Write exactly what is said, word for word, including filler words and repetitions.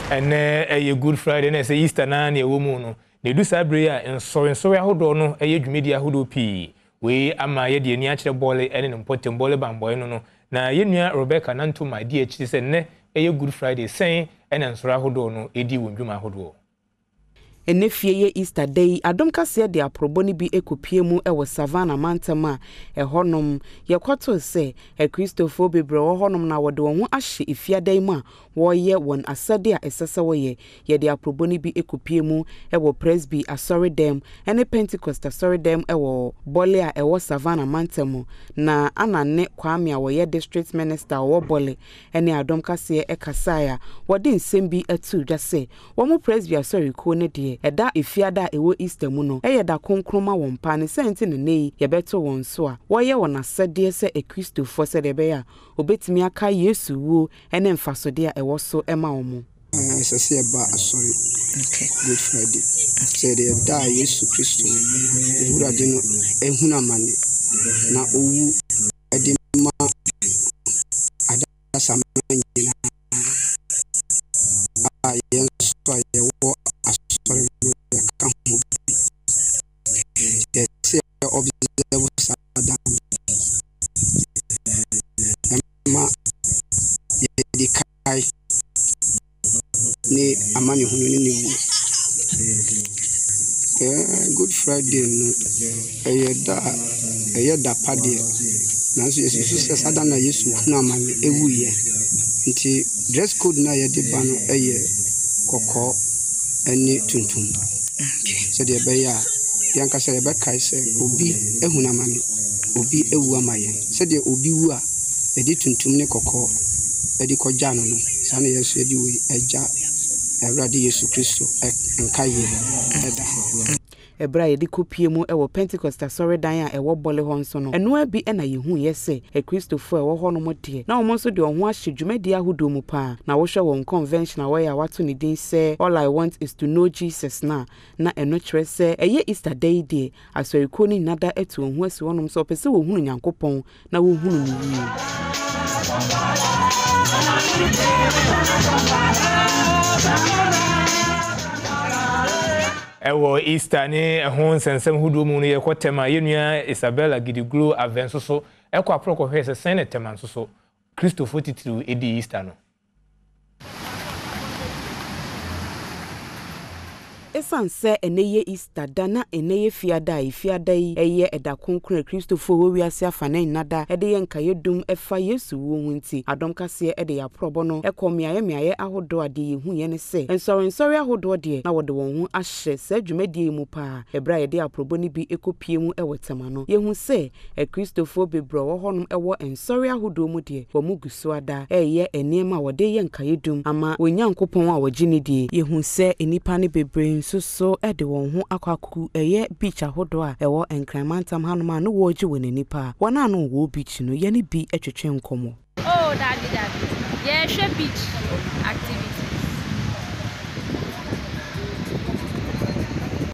And a good Friday, and say Easter na ne woman. They do sabria and so and so. I hold on a huge media who do pee. We am my dear natural Bole and an important Bole bamboy no. Na yenya Rebecca Nanto, my dear, she said, ne a good Friday saying, and answer hold on, Edi Wunduma Hodo. Enefie Easter Day, Adom kase de aproboni bi ekopie mu e wo Savannah Mantama e honom ye kwato se e Christopher bebre wo honom na wode won ho ahye ifiadan mu a wo ye won asade a esese wo ye ye de aproboni bi ekopie mu e wo Presby asori dem ene Pentecost asori dem e wo Bole a e wo Savannah Mantamo na anane Kwame a wo ye district minister wo Bole ene Adom kase e kasaya wode nsem bi atu dwa se wo mo Presby asori ko ne de eda ifiada ewo Easter mu no eye da konkroma won pa ne senti ne nei ye beto won so a wo ye won asade se e Christopher se de be ya obetimi aka Yesu wo ene mfasode a ewo so ema wo mu It's a say ba sorry. Okay. Good Friday. Say the da Yesu Christo. Ewura de no ehuna mane na owu ede ma ada samanya na a yen so ye wo asori ya kan ho bi. Ye say observe sada ma ye di kai ni amani hunu ni wu eh Good Friday no eh da eh da pade na so yesu se sada na Yesu hunu amani ewu ye nti dress code na ye de ba no eh kokko eni tuntum se de be ya yanka se be kai se obi ehunu amani obi ewu amaye se de obi wu a e di tuntum ne kokko e di koja no no sa na Yesu e di we eja Everybody Yesu Christo nkaye eda ebra ye di kopie mu e wo Pentecost asori dan a e wo Bole ho nso no eno abi e na yehu ye se e Christopher e wo ho no mo de na wo nso de ho ahye dwumadi ahudo mu pa na wo hwe won convention away a wato ni din se all I want is to know Jesus na na eno kire se eye Easter day de asori ko ni nada etu ho asi wonom so pese wo hunu Nyankopon na wo hunu ni yi Ewo Easter ni ehon sensem hudu mu no ye kwotema yenua Isabella Gidiglo avenso so ekwa proko hwese sene tema nso so Christopher titiru edi Easter no esanse eneye Easter dana eneye fiada ifiada yi eye eda konkre Christopher wo wiase afane nada ede ye nkaye dum efa Yesu wo hunti Adom kase ede ya probo no ekomiaye miaye ahodo ade ye hu ye ne se ensori ensori ahodo de na wode won hu ahye se adwumadie mu pa ebra ye de aprobo ni bi ekopie mu ewetema no ye hu se e Christopher bebro wo honum ewo ensori ahodo mu de wo mu gusu ada eye enema wode ye nkaye dum ama onyankopon a wogini die ye hu se enipa ne bebre so so ede won ho akwaku eye beach ahodo a ewo enkranmantam hanoma no wo gi wonani pa wona no wo beach no ye ne bi etwetwe nkomo oh daddy daddy yeah she beach activity